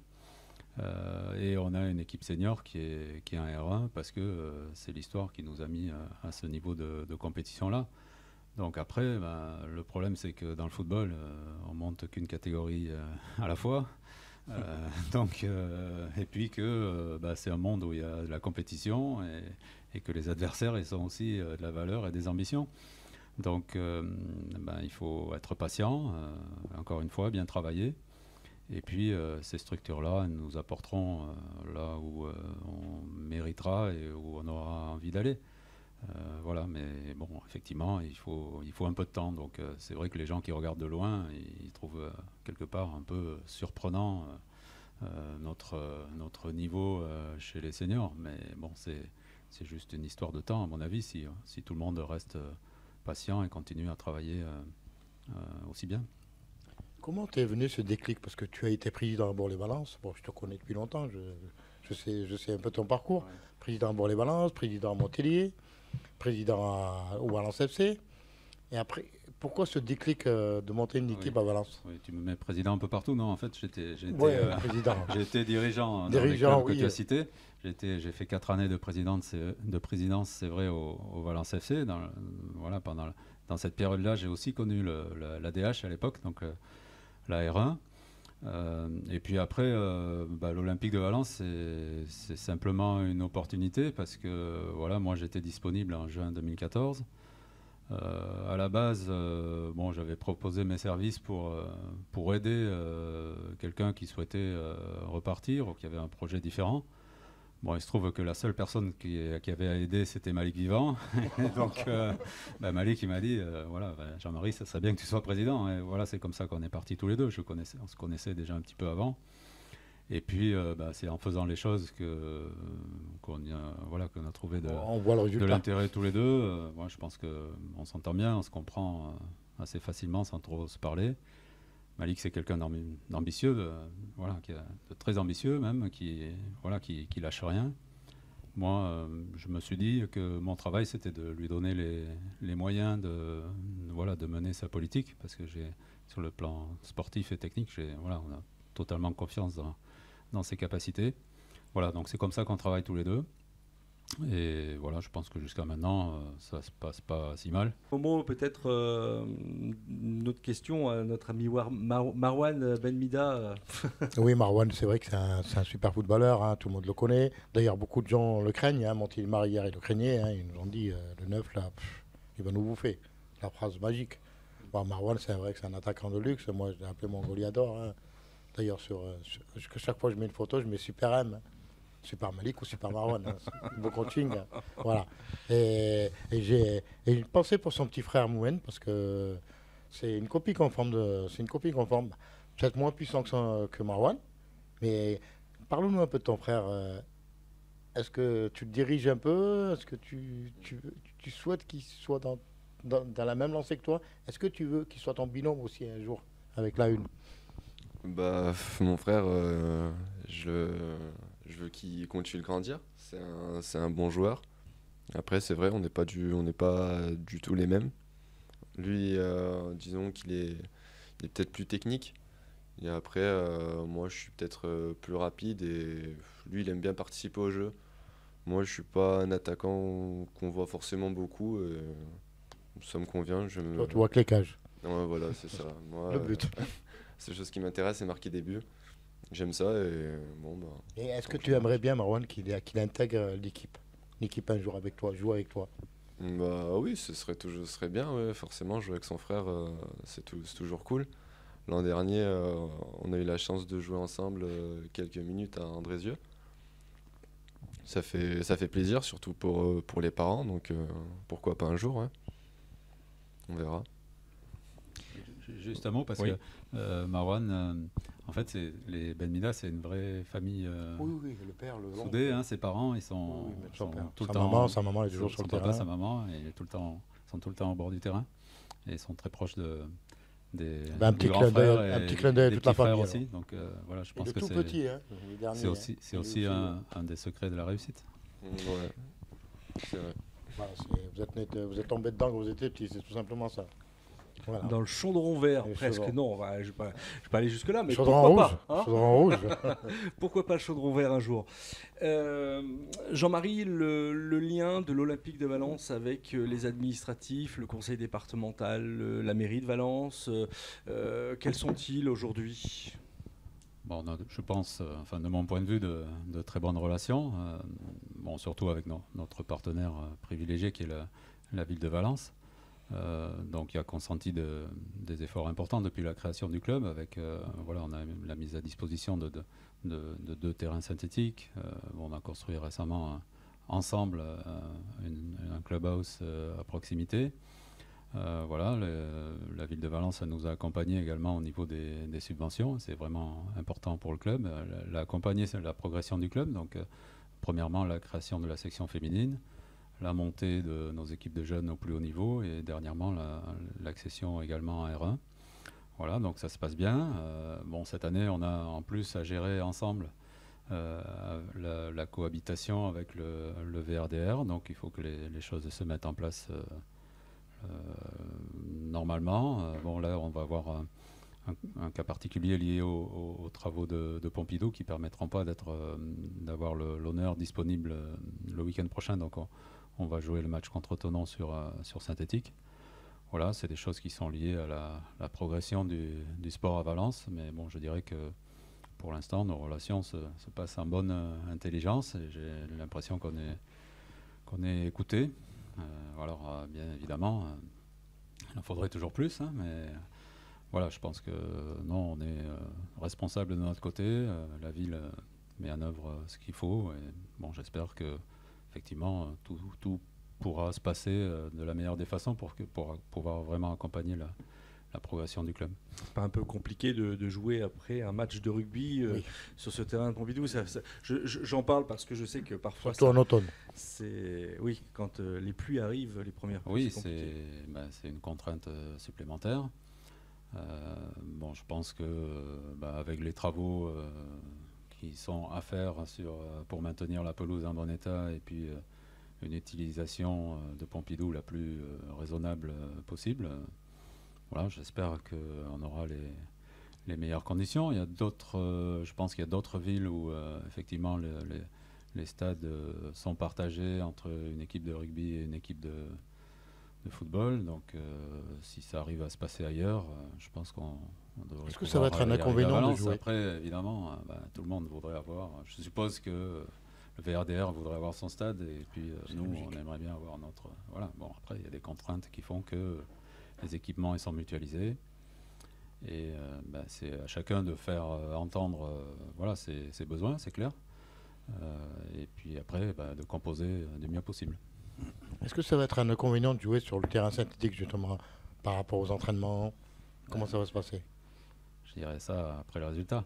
Euh, et on a une équipe senior qui est, qui est un R un parce que euh, c'est l'histoire qui nous a mis à, à ce niveau de, de compétition-là. Donc après, ben, le problème c'est que dans le football, euh, on monte qu'une catégorie euh, à la fois. Euh, donc, euh, et puis que euh, ben, c'est un monde où il y a de la compétition et, et que les adversaires ils ont aussi euh, de la valeur et des ambitions. Donc euh, ben, il faut être patient, euh, encore une fois, bien travailler. Et puis euh, ces structures-là nous apporteront euh, là où euh, on méritera et où on aura envie d'aller. Euh, voilà, mais bon, effectivement, il faut, il faut un peu de temps. Donc euh, c'est vrai que les gens qui regardent de loin, ils trouvent euh, quelque part un peu surprenant euh, euh, notre, euh, notre niveau euh, chez les seniors. Mais bon, c'est, c'est juste une histoire de temps, à mon avis, si, si tout le monde reste euh, patient et continue à travailler euh, euh, aussi bien.
Comment t'es venu ce déclic? Parce que tu as été président à Bourg-les-Valence. Bon, je te connais depuis longtemps, je, je, sais, je sais un peu ton parcours. Ouais. Président à Bourg-les-Valence, président à Montpellier, président à, au Valence F C. Et après, pourquoi ce déclic euh, de monter une équipe
oui.
à Valence?
Oui, tu me mets président un peu partout, non? En fait, j'étais, j'étais,
ouais,
euh,
président.
J'étais dirigeant dans
dirigeant,
les clubs
oui.
que tu as cités. J'ai, j'ai fait quatre années de présidence, de présidence c'est vrai, au, au Valence F C. Dans, voilà, pendant, dans cette période-là, j'ai aussi connu le, le, l'A D H à l'époque, donc euh, la R un. Euh, et puis après, euh, bah, l'Olympique de Valence, c'est simplement une opportunité parce que voilà, moi j'étais disponible en juin deux mille quatorze. Euh, à la base, euh, bon, j'avais proposé mes services pour, euh, pour aider euh, quelqu'un qui souhaitait euh, repartir ou qui avait un projet différent. Bon, il se trouve que la seule personne qui, qui avait à aider, c'était Malik Vivant. Donc, euh, bah Malik, il m'a dit, euh, voilà, bah, Jean-Marie, ça serait bien que tu sois président. Et voilà, c'est comme ça qu'on est partis tous les deux. Je connaissais, on se connaissait déjà un petit peu avant. Et puis, euh, bah, c'est en faisant les choses que qu'on a, voilà, qu'on a trouvé de,
On voit le
de
résultat.
l'intérêt tous les deux. Euh, moi, je pense qu'on s'entend bien, on se comprend euh, assez facilement sans trop se parler. Malik, c'est quelqu'un d'ambitieux, de, voilà, qui est de très ambitieux même, qui, voilà, qui, qui lâche rien. Moi, euh, je me suis dit que mon travail, c'était de lui donner les, les moyens de, voilà, de mener sa politique, parce que j'ai, sur le plan sportif et technique, j'ai, voilà, on a totalement confiance dans, dans ses capacités. Voilà, donc c'est comme ça qu'on travaille tous les deux. Et voilà, je pense que jusqu'à maintenant, euh, ça se passe pas si mal.
Momo, peut-être euh, une autre question à notre ami War- Mar- Marwan Benmida. euh.
Oui, Marwan, c'est vrai que c'est un, c'est un super footballeur, hein, tout le monde le connaît. D'ailleurs, beaucoup de gens le craignent. Hein, Montilmar hier, ils le craignaient. Hein, ils nous ont dit, euh, le neuf, là, pff, il va nous bouffer. La phrase magique. Bon, Marwan, c'est vrai que c'est un attaquant de luxe. Moi, je l'ai appelé mon Goliador. Hein. D'ailleurs, sur, euh, sur- chaque fois que je mets une photo, je mets Super M. Hein. Super Malik ou Super Marwan, hein, c'est beau coaching. Hein. Voilà. Et, et j'ai et une pensée pour son petit frère Mouen, parce que c'est une copie conforme de. C'est une copie conforme. Peut-être moins puissant que, son- que Marwan. Mais parle-nous un peu de ton frère. euh, Est-ce que tu te diriges un peu? Est-ce que tu, tu, tu souhaites qu'il soit dans, dans, dans la même lancée que toi? Est-ce que tu veux qu'il soit ton binôme aussi un jour avec la une?
Bah, f- mon frère, euh, je, je veux qu'il continue de grandir. C'est un, c'est un bon joueur. Après, c'est vrai, on n'est pas du, on n'est pas du tout les mêmes. Lui, euh, disons qu'il est, il est peut-être plus technique. Et après, euh, moi, je suis peut-être euh, plus rapide et lui, il aime bien participer au jeu. Moi, je suis pas un attaquant qu'on voit forcément beaucoup. Et ça me convient. Je me...
Toi, tu vois que les cages.
Ouais, voilà, c'est ça. Moi,
Le but.
euh, c'est chose qui m'intéresse, c'est marquer des buts. J'aime ça et bon, bah.
Et est-ce que
Donc,
tu aimerais bien, Marwan, qu'il qu'il intègre l'équipe l'équipe un jour avec toi, joue avec toi?
Bah oui, ce serait toujours, ce serait bien, ouais, forcément, jouer avec son frère, euh, c'est tou- c'est toujours cool. L'an dernier, euh, on a eu la chance de jouer ensemble euh, quelques minutes à Andrézieux. Ça fait, ça fait plaisir, surtout pour, euh, pour les parents, donc euh, pourquoi pas un jour, ouais. On verra.
Juste un mot, parce
Oui.
que euh, Marwan, euh, en fait, c'est- les Benmida, c'est une vraie famille euh,
Oui, oui, le père, le
soudée. Hein, ses parents, ils sont,
Oui, oui, mais
sont
son père.
tout le
Sa
temps.
maman, sa maman est
son-
toujours sur
son
le
papa,
terrain.
sa maman, et tout le temps, sont tout le temps au bord du terrain. Et ils sont très proches de, des,
Ben, un
du
petit
grand
clin d'œil-
frère
un
et
petit clin d'œil à
des
toute la
petits frères
famille,
aussi.
alors.
Donc euh, voilà, je
Et
pense
de
que
tout
c'est
petit, hein, les derniers,
c'est aussi,
hein.
c'est
Et
aussi
lui
un, un des secrets de la réussite.
Ouais, c'est vrai.
Voilà, c'est- vous, êtes net- vous êtes tombé dedans quand vous étiez petit, c'est tout simplement ça. Voilà.
Dans le chaudron vert,
Le
presque.
chaudron.
Non, bah, je ne vais, pas- je vais pas aller jusque-là, mais
Chaudron
pourquoi
rouge,
pas hein
chaudron rouge.
Pourquoi pas le chaudron vert un jour? Euh, Jean-Marie, le, le lien de l'Olympique de Valence avec euh, les administratifs, le conseil départemental, euh, la mairie de Valence, euh, euh, quels sont-ils aujourd'hui?
Bon, on a, je pense, euh, enfin, de mon point de vue, de, de très bonnes relations. euh, bon, surtout avec no- notre partenaire euh, privilégié qui est la, la ville de Valence. Euh, donc, il a consenti de- des efforts importants depuis la création du club. Avec, euh, voilà, on a la mise à disposition de, de- de- de deux terrains synthétiques. Euh, on a construit récemment euh, ensemble euh, une- un clubhouse euh, à proximité. Euh, voilà, le- la ville de Valence elle nous a accompagnés également au niveau des, des subventions. C'est vraiment important pour le club. Euh, la- L'accompagner, c'est la progression du club. Donc, euh, premièrement, la création de la section féminine, la montée de nos équipes de jeunes au plus haut niveau et dernièrement la- l'accession également à R un. Voilà, donc ça se passe bien. Euh, bon, cette année, on a en plus à gérer ensemble euh, la, la cohabitation avec le, le V R D R. Donc, il faut que les, les choses se mettent en place. euh, Euh, normalement, euh, bon là on va avoir un, un- un cas particulier lié au- au- aux travaux de, de Pompidou qui permettront pas d'être, euh, d'avoir le- l'honneur disponible euh, le week-end prochain. Donc on, on va jouer le match contre Thonon sur, euh, sur synthétique. voilà, c'est des choses qui sont liées à la, la progression du, du sport à Valence. Mais bon, je dirais que pour l'instant, nos relations se, se passent en bonne euh, intelligence. Et j'ai l'impression qu'on est, qu'on est écouté. Euh, alors, euh, bien évidemment, euh, il en faudrait toujours plus, hein, mais voilà, je pense que non, on est euh, responsable de notre côté. Euh, la ville euh, met en œuvre euh, ce qu'il faut. Et bon, j'espère que effectivement, euh, tout, tout pourra se passer euh, de la meilleure des façons pour, que, pour pouvoir vraiment accompagner la, la progression du club.
C'est pas un peu compliqué de, de jouer après un match de rugby euh,
Oui.
sur ce terrain de Pompidou? ça, ça, je, je, J'en parle parce que je sais que parfois,
Surtout en automne.
c'est oui, quand euh, les pluies arrivent, les premières pluies,
Oui,
c'est compliqué.
c'est bah, c'est une contrainte euh, supplémentaire. Euh, bon, je pense que euh, bah, avec les travaux euh, qui sont à faire sur, euh, pour maintenir la pelouse en bon état et puis euh, une utilisation euh, de Pompidou la plus euh, raisonnable euh, possible, euh, voilà, j'espère qu'on aura les, les meilleures conditions. Il y a d'autres, euh, je pense qu'il y a d'autres villes où euh, effectivement le, les, les stades euh, sont partagés entre une équipe de rugby et une équipe de de football, donc euh, si ça arrive à se passer ailleurs, euh, je pense qu'on on devrait.
Est-ce que ça va être un inconvénient de jouer?
Après, évidemment, euh, bah, tout le monde voudrait avoir. Je suppose que le V R D R voudrait avoir son stade, et puis euh, nous,
logique.
on aimerait bien avoir notre. Voilà. Bon, après, il y a des contraintes qui font que les équipements ils sont mutualisés, et euh, bah, c'est à chacun de faire euh, entendre, euh, voilà, ses, ses besoins, c'est clair, euh, et puis après, bah, de composer du mieux possible.
Est-ce que ça va être un inconvénient de jouer sur le terrain synthétique justement par rapport aux entraînements? Comment ça va se passer?
Je dirais ça après le résultat.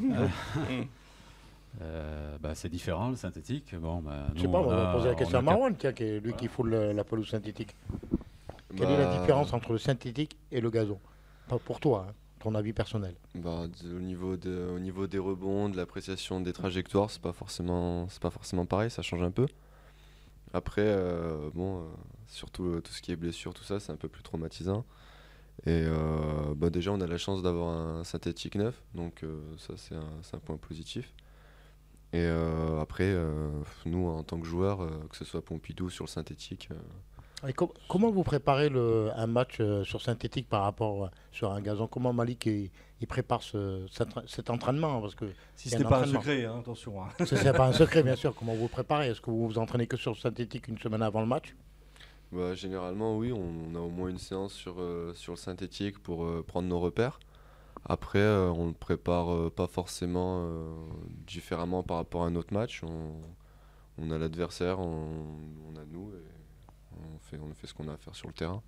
euh, bah, c'est différent le synthétique. Bon, bah,
Je sais
nous,
pas, on
on
va
a-
poser la
on
question
a
à
cap-
Marwan, tiens, qui est lui qui fout le- la pelouse synthétique. Quelle est la
Bah,
différence entre le synthétique et le gazon? Pas pour toi, hein, ton avis personnel.
Bah, de- au, niveau de- au niveau des rebonds, de l'appréciation des trajectoires, c'est pas forcément, c'est pas forcément pareil, ça change un peu. Après, euh, bon, euh, surtout euh, tout ce qui est blessure, tout ça, c'est un peu plus traumatisant. Et euh, bah, déjà, on a la chance d'avoir un synthétique neuf, donc euh, ça, c'est un, c'est un point positif. Et euh, après, euh, nous, en tant que joueurs, euh, que ce soit Pompidou sur le synthétique, euh,
Et com- comment vous préparez le- un match euh, sur synthétique par rapport euh, sur un gazon? Comment Malik il, il prépare ce- cet, cet entraînement? Parce que
Si
il y a
ce
un
n'est pas un
entraînement.
secret, hein, attention. hein.
Ce n'est pas un secret, bien sûr. Comment vous préparez? Est-ce que vous vous entraînez que sur le synthétique une semaine avant le match?
bah, généralement, oui, on, on a au moins une séance sur, euh, sur le synthétique pour euh, prendre nos repères. Après, euh, on ne le prépare euh, pas forcément euh, différemment par rapport à un autre match. On, on a l'adversaire, on, on a nous, et on fait, on fait ce qu'on a à faire sur le terrain.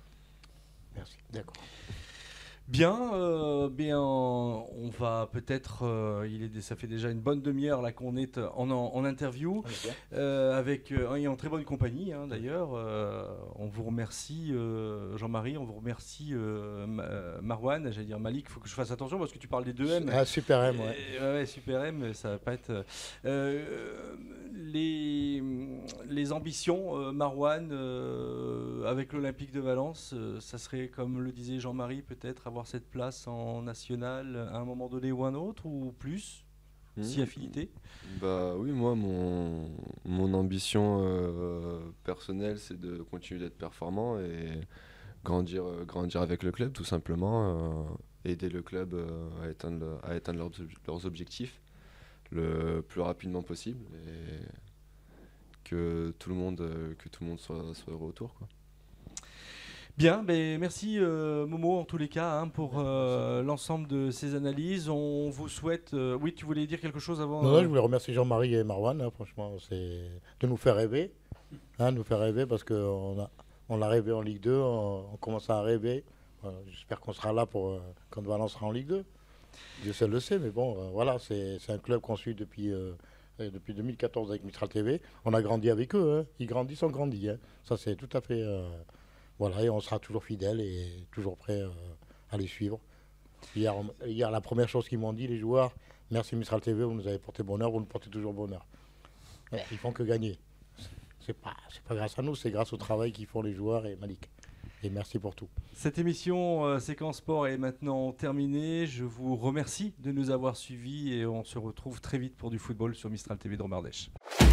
Merci. D'accord.
Bien, euh, bien, on va peut-être. euh, il est, ça fait déjà une bonne demi-heure là qu'on est en, en, en interview.
On est bien.
Euh, avec euh, et en très bonne compagnie hein, d'ailleurs. Euh, on vous remercie euh, Jean-Marie, on vous remercie euh, Ma- euh, Marwan, j'allais dire Malik, il faut que je fasse attention parce que tu parles des deux M.
Ah, super M, ouais.
Et- ouais, ouais, super M, ça va pas être. euh, les, les ambitions, euh, Marwan, euh, avec l'Olympique de Valence, euh, ça serait, comme le disait Jean-Marie, peut-être avoir cette place en national à un moment donné ou un autre, ou plus, si
Mmh.
affinité.
Bah oui, moi, mon, mon ambition euh, personnelle, c'est de continuer d'être performant et grandir, euh, grandir avec le club, tout simplement. euh, aider le club euh, à éteindre, le- à éteindre leurs, ob- leurs objectifs le plus rapidement possible et que tout le monde, euh, que tout le monde soit, soit heureux autour, quoi.
Bien, ben merci euh, Momo en tous les cas hein, pour euh, l'ensemble de ces analyses. On vous souhaite. euh, oui, tu voulais dire quelque chose avant
Non,
euh,
non, je voulais remercier Jean-Marie et Marwan, hein, franchement, c'est de nous faire rêver, hein, nous faire rêver parce qu'on a, on a rêvé en Ligue deux, on, on commence à rêver. Voilà, j'espère qu'on sera là pour, euh, quand Valence sera en Ligue deux. Dieu seul le sait, mais bon, euh, voilà, c'est c'est un club qu'on suit depuis, euh, euh, depuis deux mille quatorze avec Mistral T V. On a grandi avec eux, hein. Ils grandissent, on grandit. Hein. Ça, c'est tout à fait. euh, voilà, et on sera toujours fidèles et toujours prêts euh, à les suivre. Hier, on- hier, la première chose qu'ils m'ont dit, les joueurs, merci Mistral T V, vous nous avez porté bonheur, vous nous portez toujours bonheur. Ouais, ils font que gagner. C'est pas, c'est pas grâce à nous, c'est grâce au travail qu'ils font les joueurs et Malik. Et merci pour tout.
Cette émission euh, Séquence Sport est maintenant terminée. Je vous remercie de nous avoir suivis et on se retrouve très vite pour du football sur Mistral T V de Romardèche.